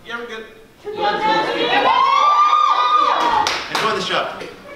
You ever good? Enjoy the show.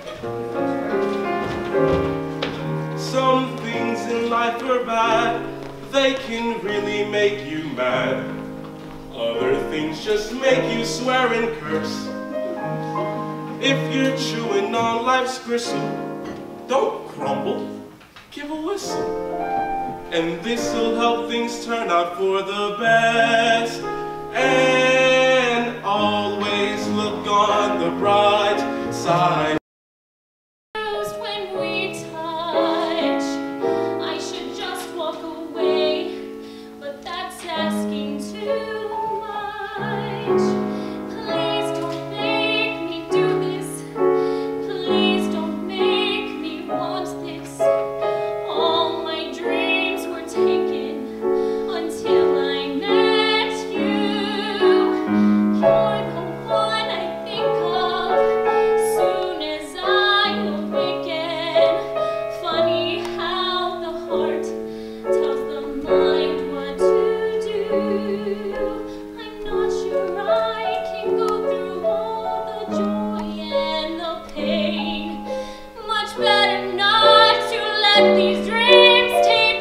Some things in life are bad. They can really make you mad. Other things just make you swear and curse. If you're chewing on life's gristle, don't grumble, give a whistle. And this'll help things turn out for the best. And always look on the bright side. When we touch, I should just walk away, but that's asking too much. Please don't make me do this. Please don't make me want this. All my dreams were taken until I met you. You're the one I think of soon as I awaken. Funny how the heart tells the mind what to do. I'm not sure I can go through all the joy and the pain. Much better not to let these dreams take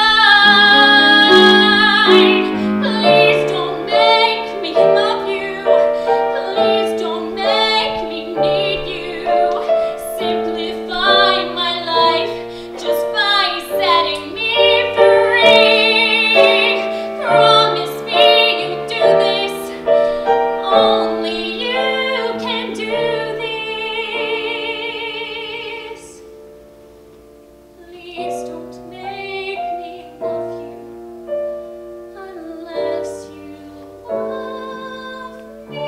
flight. Please don't make me love you. Please don't make me need you. Simplify my life just by setting me free. Promise me you'll do this. Only you can do this. Please don't make me love you unless you love me.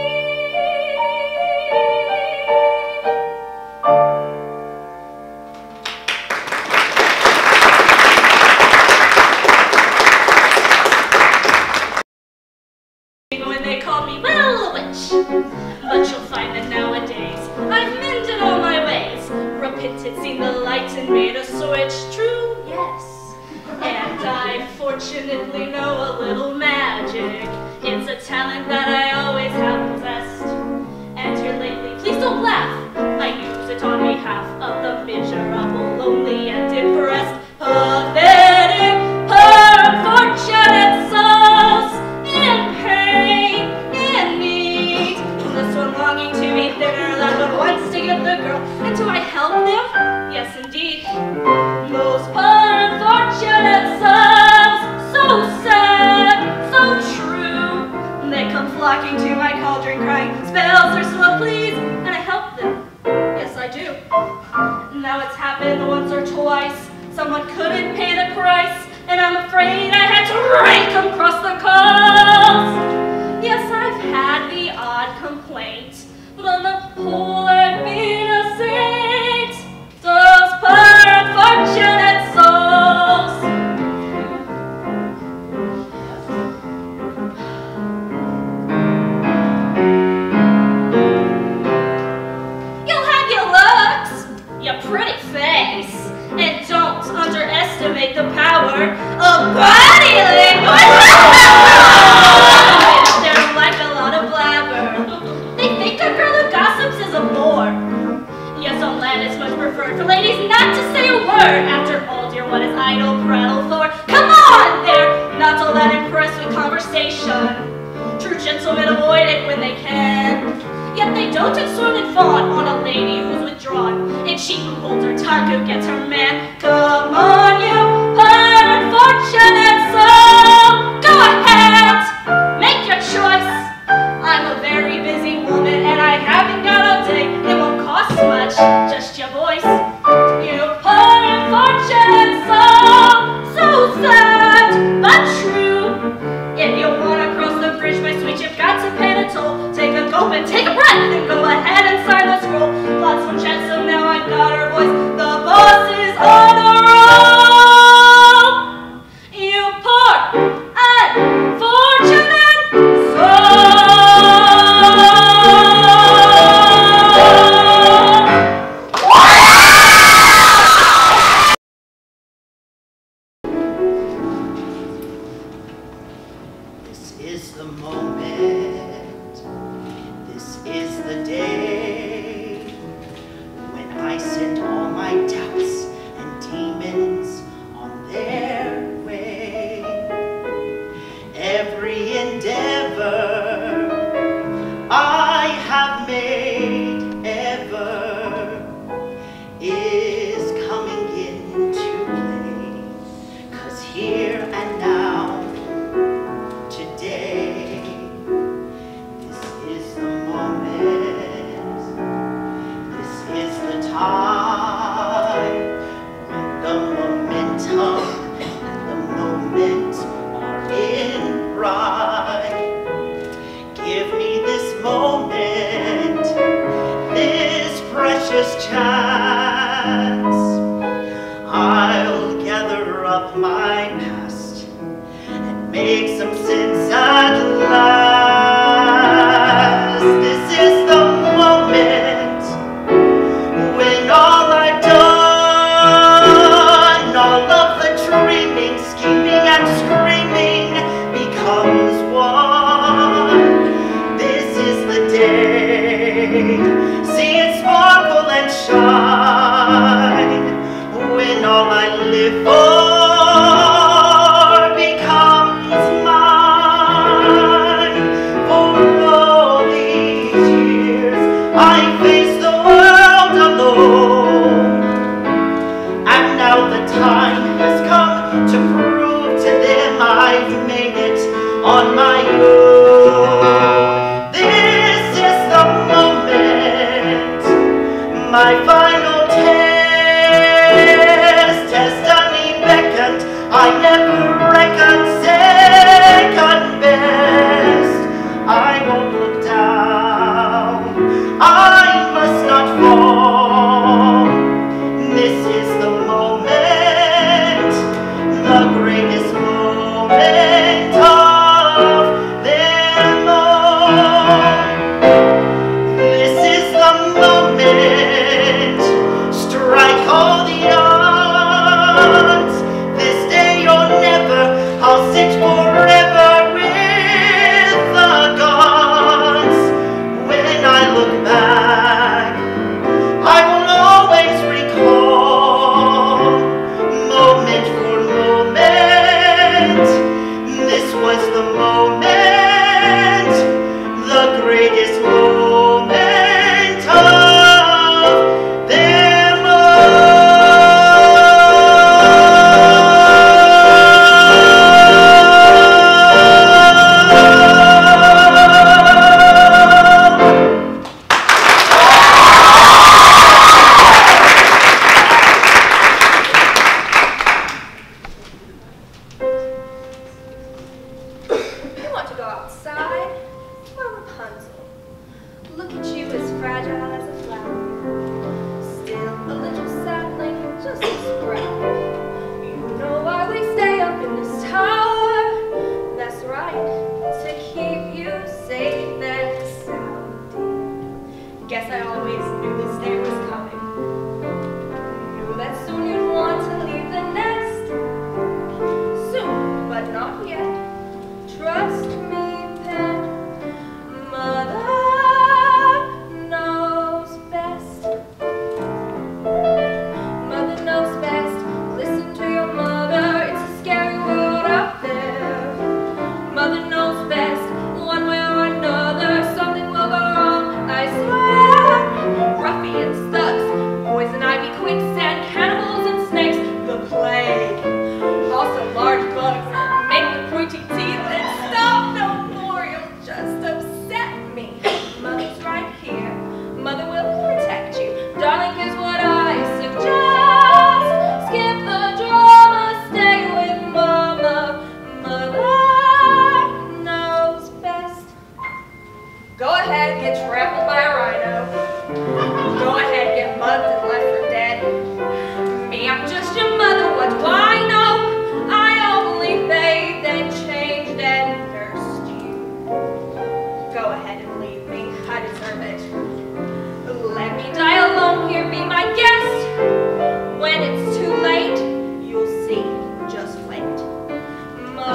When they called me, well, a witch. But you'll find that nowadays I've mended all my ways. Repented, seen the light, and made a switch. True, yes. And I fortunately know a little magic. It's a talent that I always have possessed. And here lately, please don't laugh. I use it on behalf of the miserable, lonely, and depressed. Pathetic, unfortunate souls in pain, in need. This one longing to be thinner, that one wants to get the girl. And do I help them? Yes, indeed. Those poor unfortunate souls, so sad, so true. They come flocking to my cauldron, crying, spells are slow, please, and I help them. Yes, I do. Now it's happened once or twice. Someone couldn't pay the price, and I'm afraid I had to rake them across the coals. Yes, I've had the odd complaint, but on the whole I've been a saint. Those poor unfortunate souls. You'll have your looks, your pretty face, and don't underestimate the power of body language. They're like a lot of blabber. They think a girl who gossips is a bore. Yes, on land it's much preferred for ladies not to say a word. After all, dear, what is idle prattle for? Come on, they're not all that impressed with conversation. True gentlemen avoid it when they can. Yet they don't exhort and fawn on a lady who's withdrawn. And she who holds her tongue who gets her man. Come on, you unfortunate soul. Go ahead, make your choice. I'm a very busy woman and I haven't got all day. It won't cost much, just your voice. You poor unfortunate soul, so sad but true. If you wanna cross the bridge, my sweet, you've got to pay the toll. Take a gulp and take a breath and go ahead and sign the scroll. Lots from Jetsam, now I've got her voice. The boss is on a roll. this chance, I'll gather up my past and make some sense at last. This is the moment when all I've done, all of the dreaming, scheming and screaming becomes one. This is the day, see it sparkle and shine, when all I live for becomes mine. For all these years I faced the world alone, and now the time has come to prove to them I've made it on my own. This is the moment, my final test has done me beckoned. I never reckoned second best. I won't look down, I must not fall. This is the moment, the greatest moment of them all. This is the moment, strike all the odds. This day or never, I'll sit forever with the gods. When I look back, I will always recall, moment for moment, this was the moment, the greatest moment of them all. You want to go outside? Well, Rapunzel, look at you as fragile as a flower. Still a little sapling, just a sprout. You know why we stay up in this tower? That's right, to keep you safe and sound. Guess I always knew this day was coming. Knew that soon you'd want to leave the nest. Soon, but not yet. Trust me, pet, Mother knows best. Mother knows best. Listen to your mother. It's a scary world out there. Mother knows best. One way or another, something will go wrong, I swear. Ruffians, thugs, poison ivy, quicksand, cannibals and snakes, the plague. Also large bugs, make the pointy teeth and stop no more, you'll just upset me. Mother's right here, Mother will protect you. Darling, here's what I suggest. Skip the drama, stay with Mama. Mother knows best. Go ahead, get trampled by a rhino. Go ahead, get mugged and left for dead. Me, I'm just your mother, what do I know? I only bathed and changed and nursed you. Go ahead and leave me, I deserve it. Let me die alone here, be my guest. When it's too late, you'll see, just wait.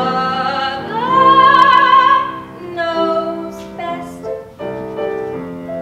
Mother knows best.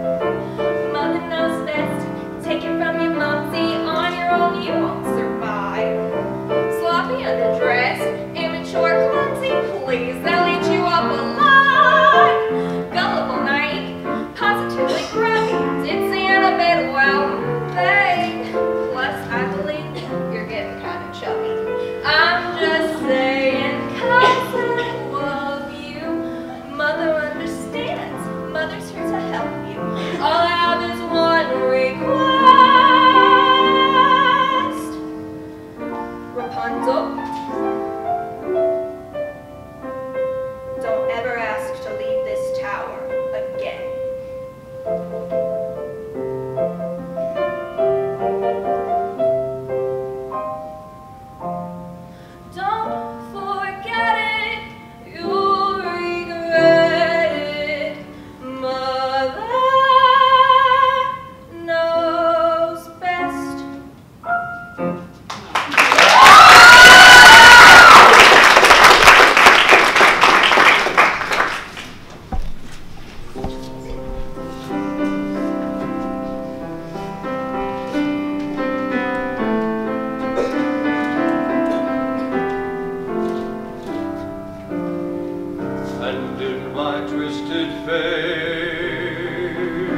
twisted fate.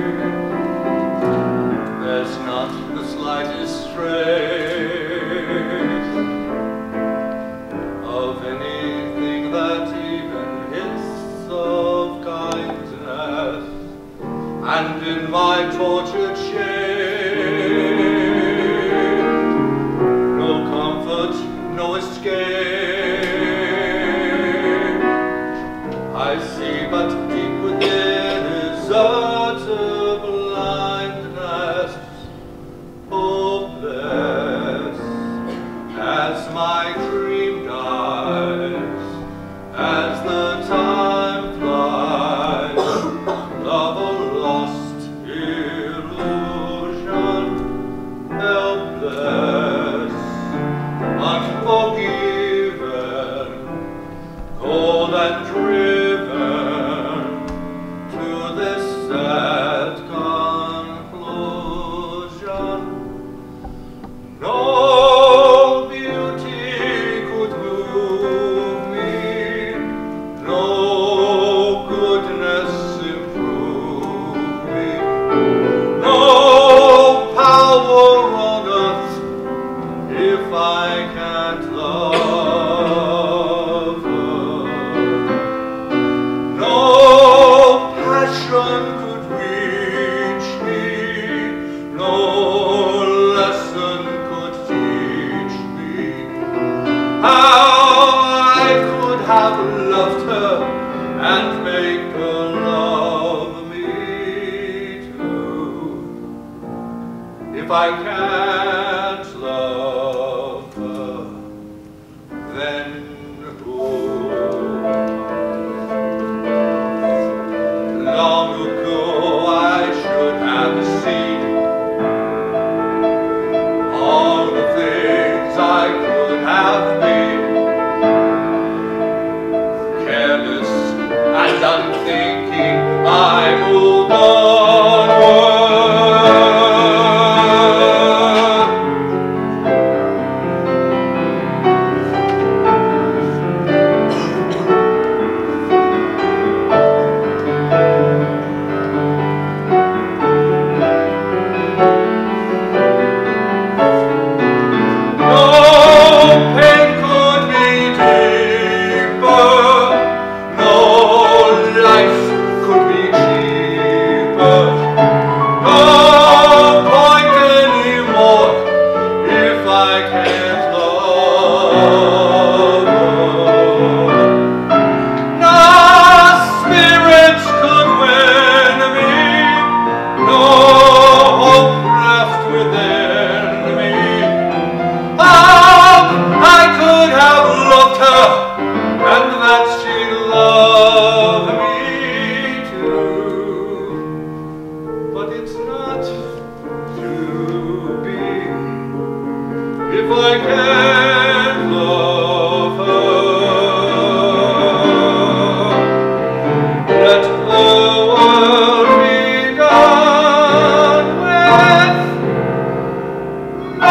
There's not the slightest trace of anything that even hints of kindness, and in my tortured shame, no comfort, no escape. I see but deep within is utter blindness, hopeless as my dream dies, as the time flies, love a lost illusion, helpless, unforgiven, cold and driven to this sad conclusion. No beauty could move me, no goodness improve me, no power on earth if I can't love her. No passion could reach me, no lesson could teach me how I could have loved her and make her love me too. If I can't love her, then who? Long ago I should have seen all the things I could have been. Careless and unthinking, I moved onward. No pain could be deeper, no life could be cheaper, no point anymore if I can't love her. No spirits could win me, no hope left within me. Oh, I could have loved her, and that she'd love me too. But it's not to be. If I can't love her, let the world be done with me.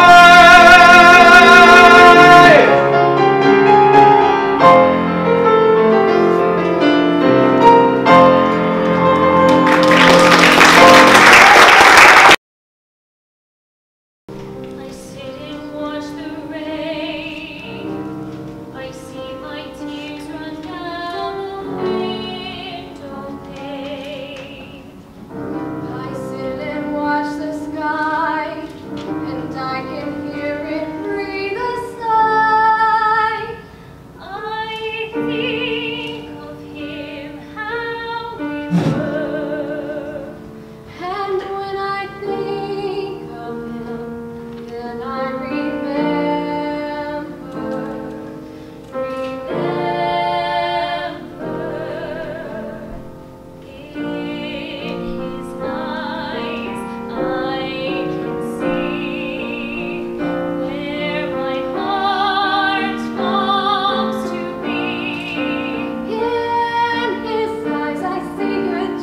I sit and watch the rain. I see my tears run down the window pane. I sit and watch the sky, and I can hear it breathe a sigh. I think of him, how we were. And when I think of him, then I remember. In his eyes I can see where my heart longs to be. In his eyes I see good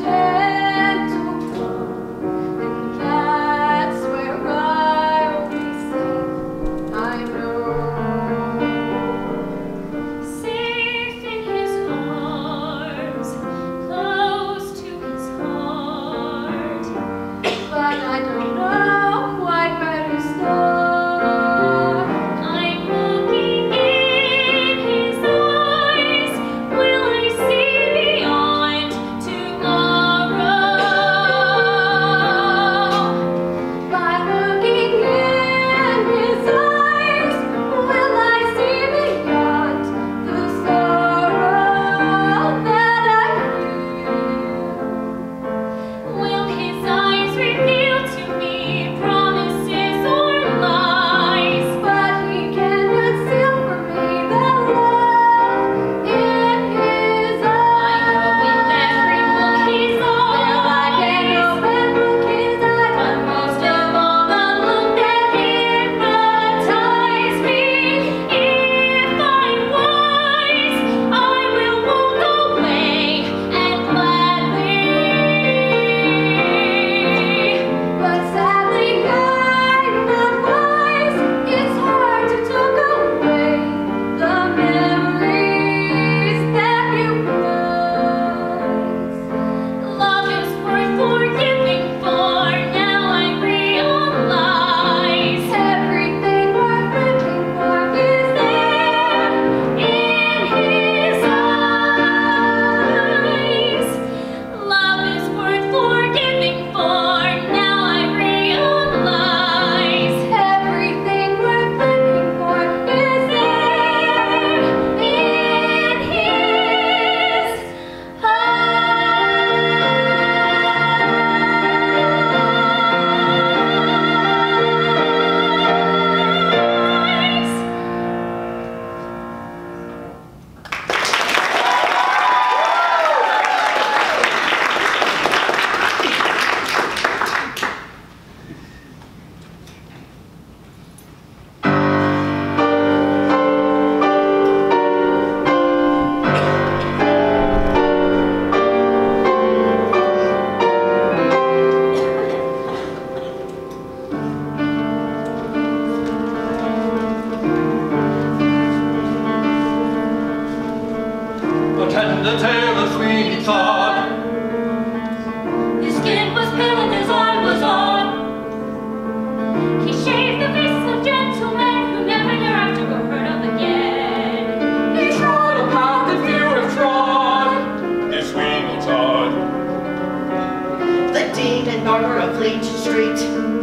Stephen Barber of Fleet Street.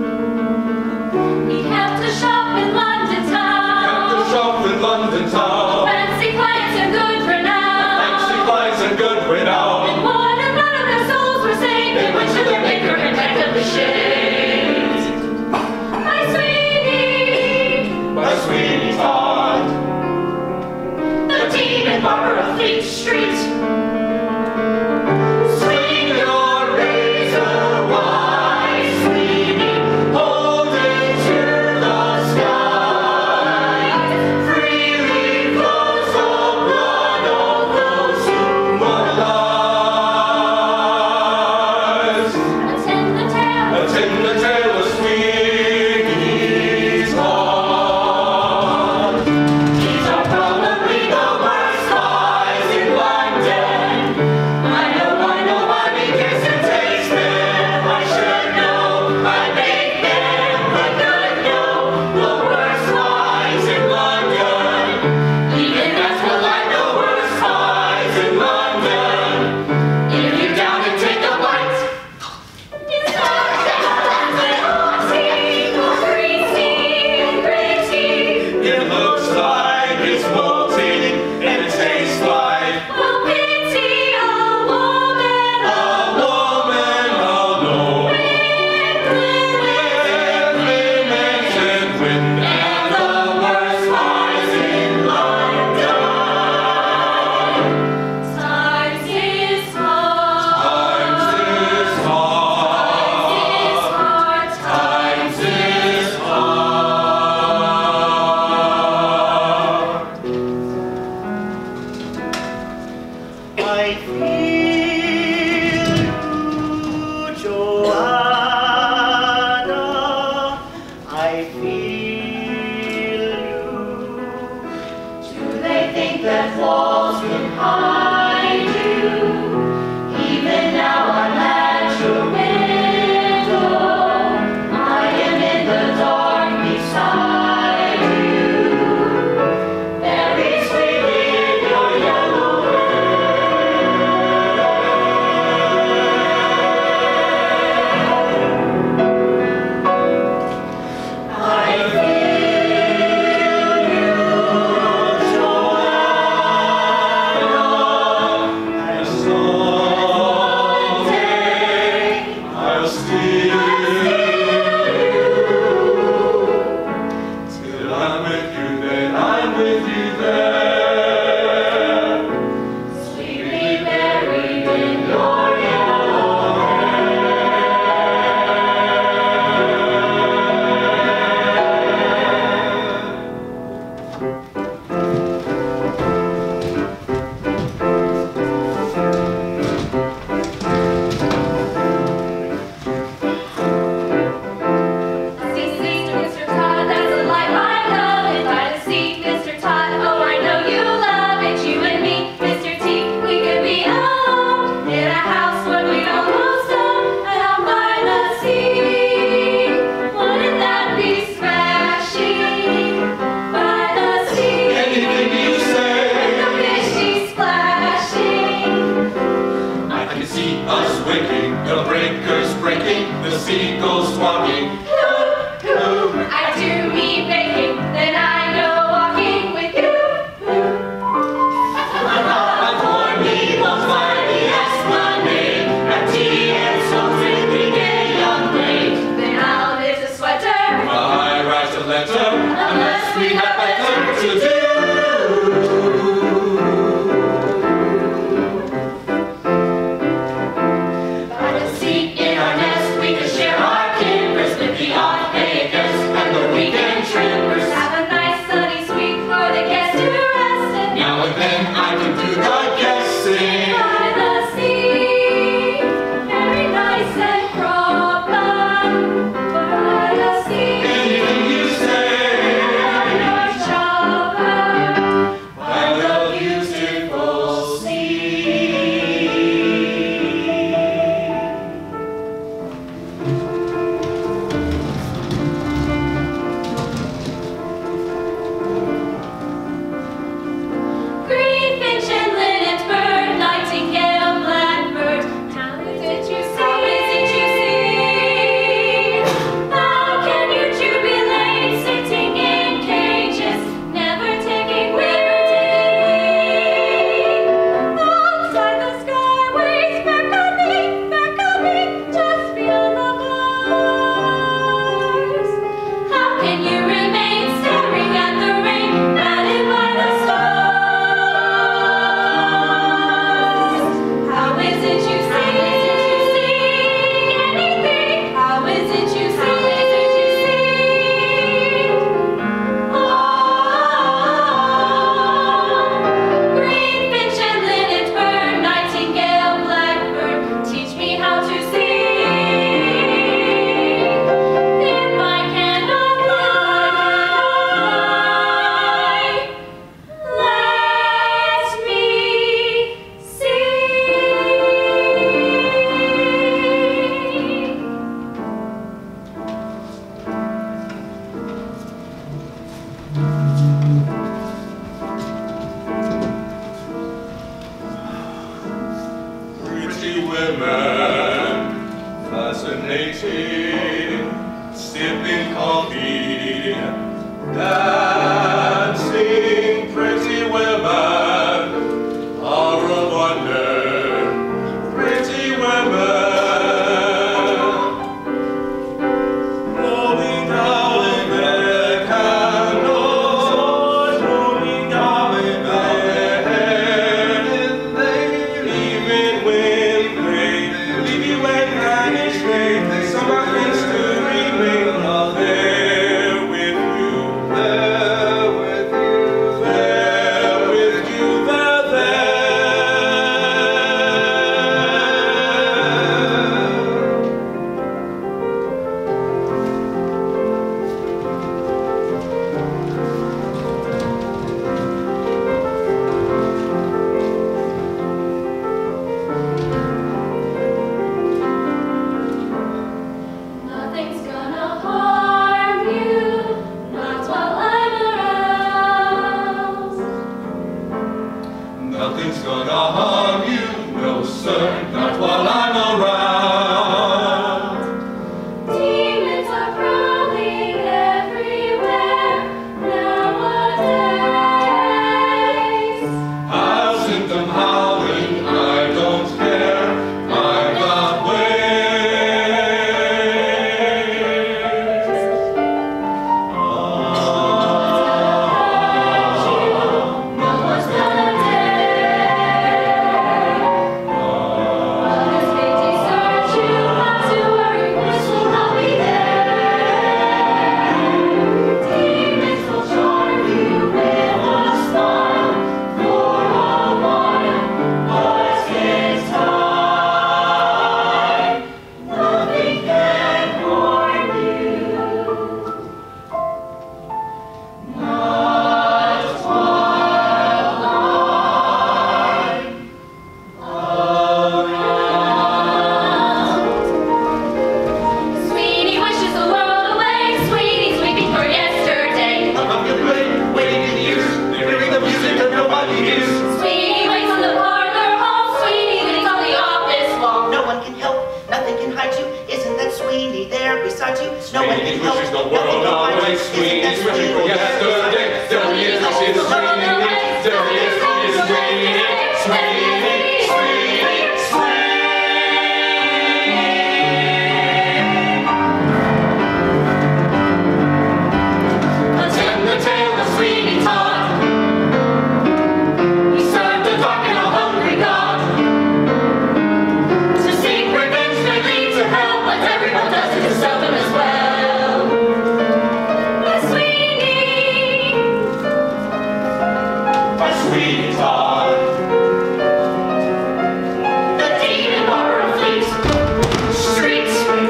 We have to shop in London town. Have to shop in London town. Fancy clients and good renown. Fancy clients and good renown. And what if none of their souls were saved? They went to their maker and begged of the shades. My sweetie Todd. The Stephen Barber of Fleet Street. Swing your razor wide, sweetie, hold it to the sky. Freely flows the blood of those who mobilize. Attend the tale. Attend the tale of Sweeney Todd. These are probably the worst spies in London. I know nobody cares to taste them. I should know, I make them, but good know the worst spies in London. Even as well I know worst spies in London. If you're down and take a bite, it's not It looks like it's molting and it tastes like well, pity a woman a woman alone. With limits and wind and the worst spies in London. Times is hard. Times is hard. Times is hard. I feel you, Joanna. I feel you. Do they think that walls can hide you? Even now I'm at your window. I am in the dark beside you. Very sweetly in your yellow I feel you, Joanna. And someday I'll steal till I'm with you, then I'm with you there. Sweetly buried in your yellow Mr. Todd, that's the life I love. If I see Mr. Todd, oh, I know you love it. You and me, Mr. T, we could be alone in a house when we don't most of and out by the sea. Wouldn't that be smashing? By the sea, Anything you say, the fishy splashing. I can see us waking, the breakers breaking, the seagulls swagging. I do me baking, then I go walking with you. And for me, most mighty esplanade, at tea and so drinking a young maid. Then I'll knit a sweater, I write a letter, unless we have better to do. by the seat in our nest, we can share our timbers with the odd bakers and the weekend trimmers. Have a nice sunny sweet for the guests to rest and Now and then I can do the guessing. by the sea, very nice and proper. By the sea, Anything you say, your women, fascinating, sipping coffee, dancing pretty women are a wonder, pretty women. Blowing out their candles, blowing out their hair, even when they leave you and vanish, some are things to remain there with you, there with you, there with you, there, there. Nothing's gonna harm you, not while I'm around. Nothing's gonna harm you, no sir, not while I'm around. Demons are prowling everywhere nowadays. I'll send them howling, I don't care, I've got ways. No one's gonna dare. This big desert, you not to worry, this will not be there. Demons will charm you with a smile for a while, but it's time. Nothing can harm you. Not while I'm Sweetie wishes the world away. Sweetie's weeping for yesterday. I'm waiting in years, hearing the music that nobody hears. Sweetie waits on the parlor hall. Sweetie leans on the office wall. No one can help, nothing can hide you. Isn't that Sweetie there beside you? No one can Sweetie help, wishes the nothing world can hide away. you. Sweetie's Isn't that wishing for Sweetie there beside yesterday. you? There he is, I see the Sweetie. There he is, Sweetie, Sweetie, Sweetie, Attend the tale of Sweeney Todd. He served the dark and a hungry God. To seek revenge may lead to hell, but everyone does it to seldom as well. But Sweeney, my Sweeney Todd. the demon barber of Fleet Street.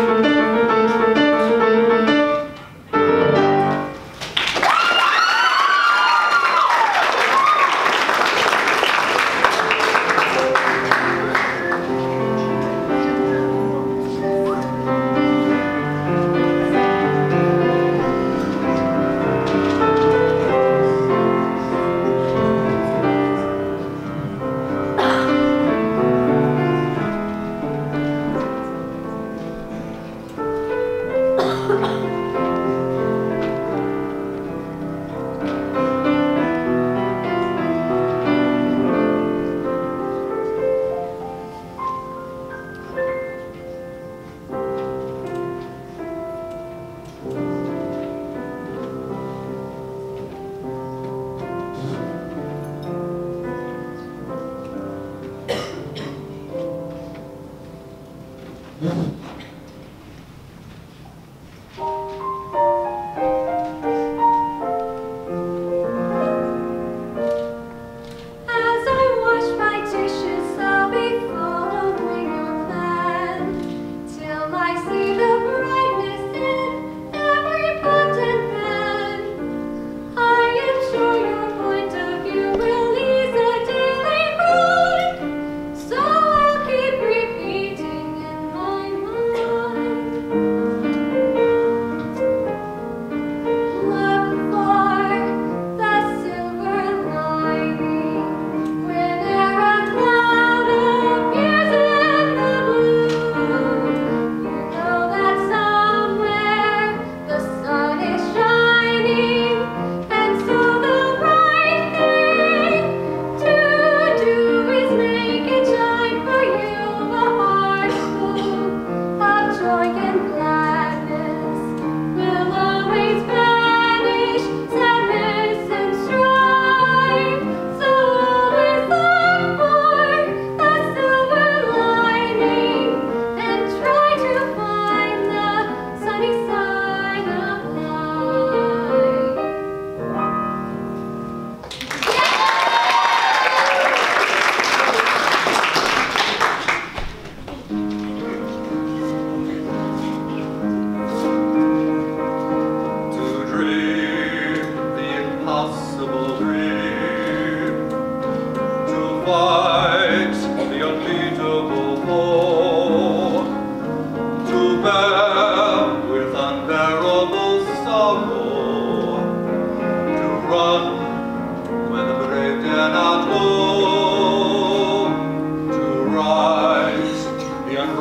As I wash my dishes, I'll be following your plan till I see the brightness in every pot and pan. I am sure your point of view will ease a daily grind, so I'll keep repeating in my mind.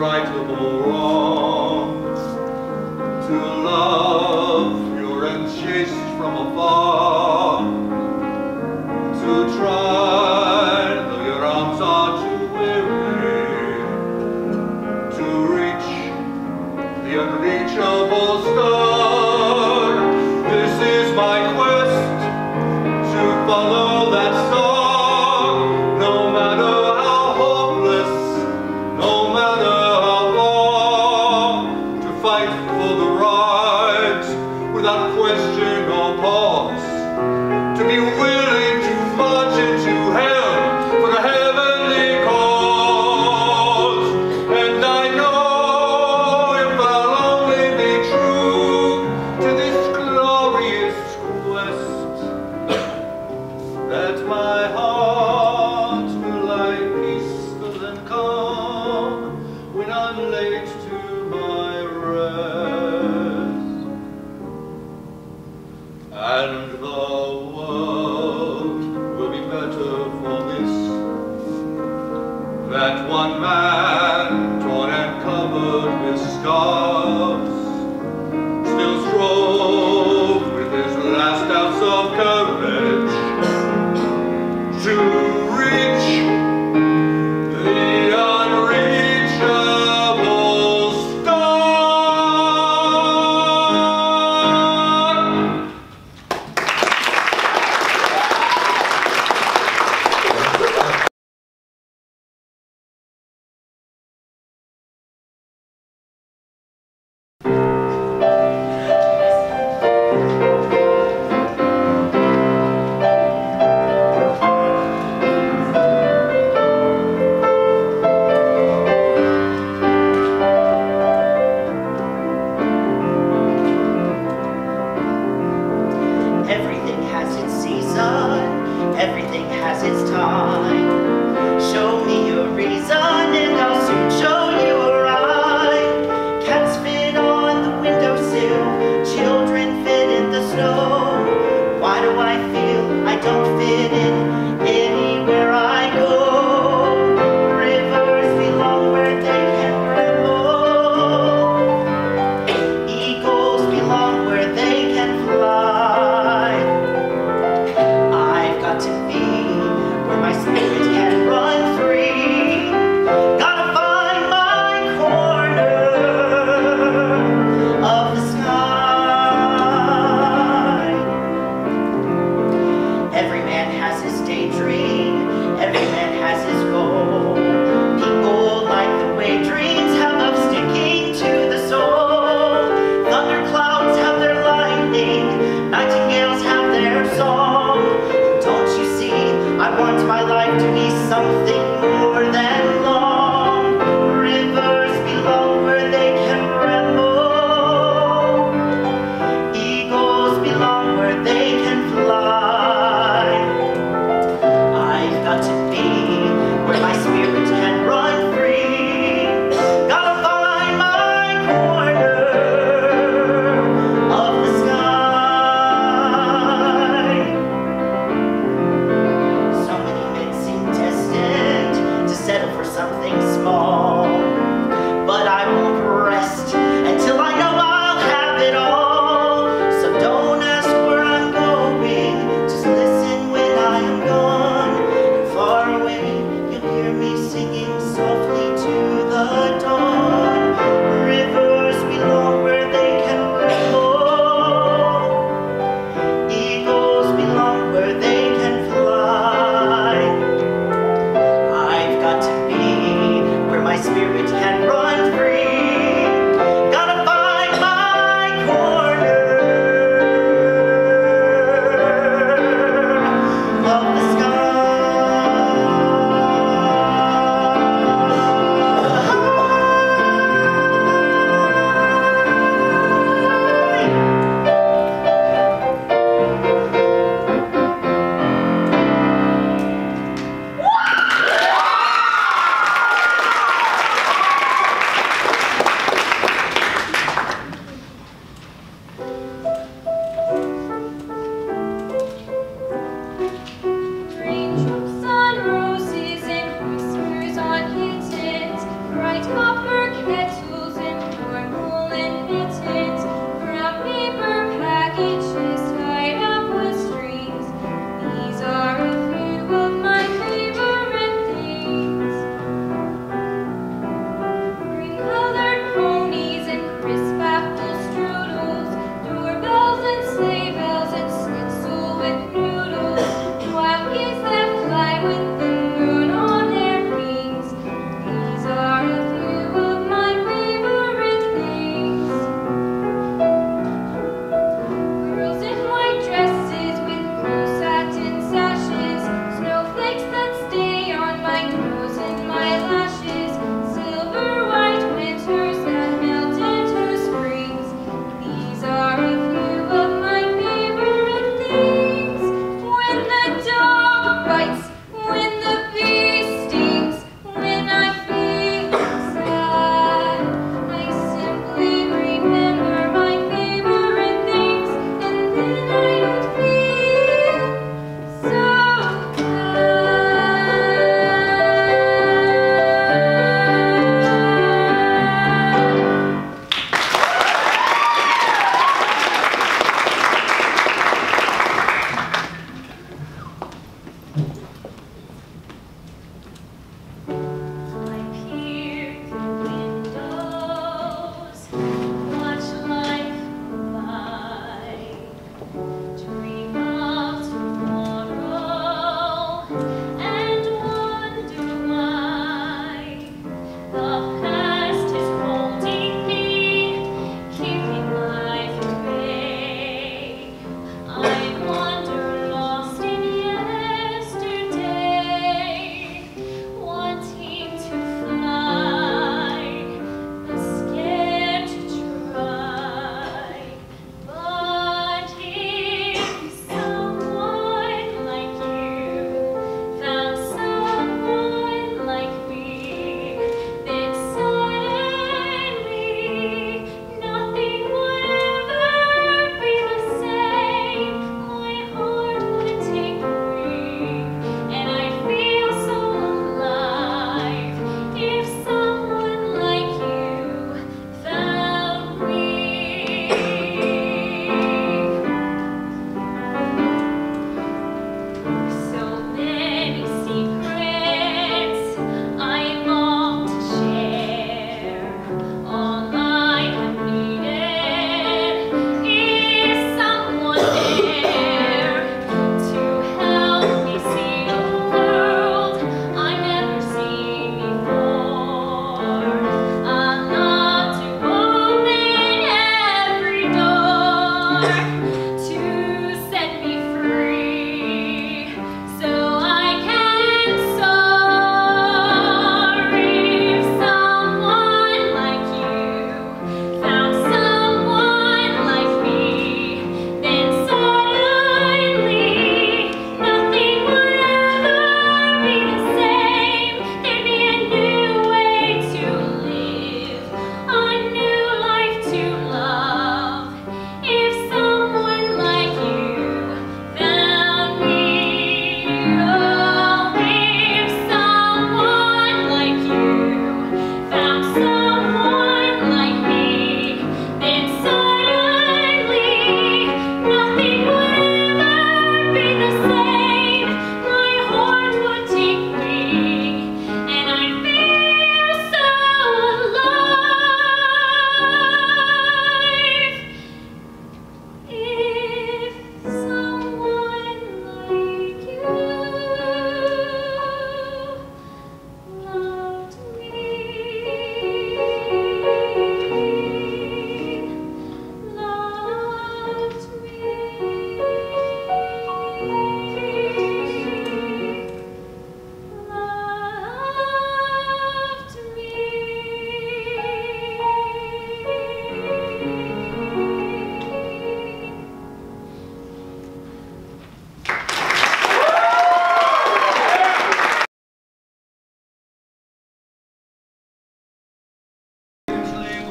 unrightable wrong, to love pure and chaste from afar, to try though your arms are too weary, to reach the unreachable star. This is my quest, to follow that star, no matter how hopeless, no matter how long, to fight for the right without question or pause, to be willing to march into hell for the heavenly cause. And I know if I'll only be true to this glorious quest, that my heart will lie peaceful and calm when I'm laid to my rest. And the world will be better for this, that one man, torn and covered with scars, still strove with his last ounce of courage to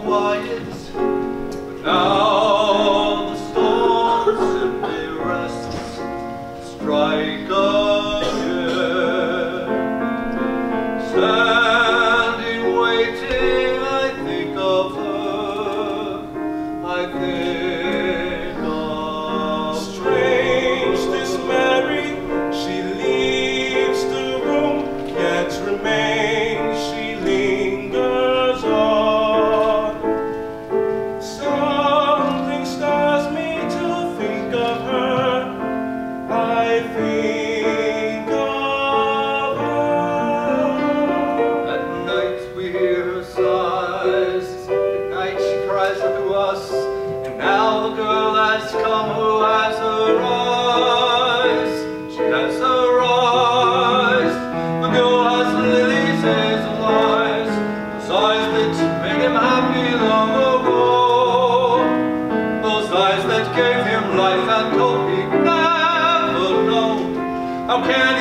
quiet, but now the storms simply rest, strike again. Standing waiting, I think of her, I think of Strange this Mary, she leaves the room, yet remains, she lingers on. Something stirs me to think of her, I think of her. At night we hear her sighs, at night she cries unto us, and now the girl has come who has her eyes. She has her eyes, the girl has Lily's hazel eyes, those eyes that made him happy long ago, those eyes that gave him life and hope he'd never known. How can